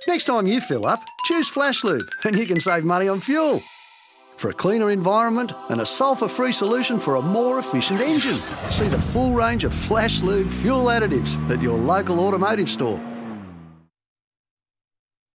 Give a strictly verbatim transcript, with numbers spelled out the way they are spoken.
Next time you fill up, choose Flashlube and you can save money on fuel. For a cleaner environment and a sulphur-free solution for a more efficient engine. See the full range of Flashlube fuel additives at your local automotive store.